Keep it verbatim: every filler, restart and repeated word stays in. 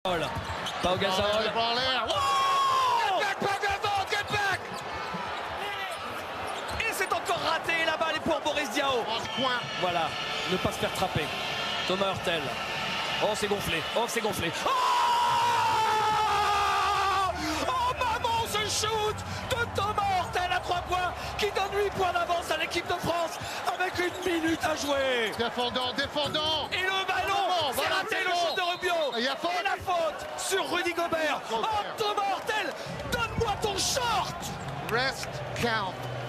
Pau Gasol. Oh, get back, Pau Gasol, get back. Et c'est encore raté, la balle est pour Boris Diaw. Voilà, ne pas se faire trapper. Thomas Hurtel. Oh, c'est gonflé. Oh, c'est gonflé. Oh, oh maman, ce shoot de Thomas Hurtel à trois points qui donne huit points d'avance à l'équipe de France avec une minute à jouer. Défendant, défendant. Et le ballon, c'est voilà, raté, c'est le bon. shoot de Rubio. Il y a faute. Et la faute sur Rudy Gobert. Oh, Thomas Hurtel, donne-moi ton short. Rest count.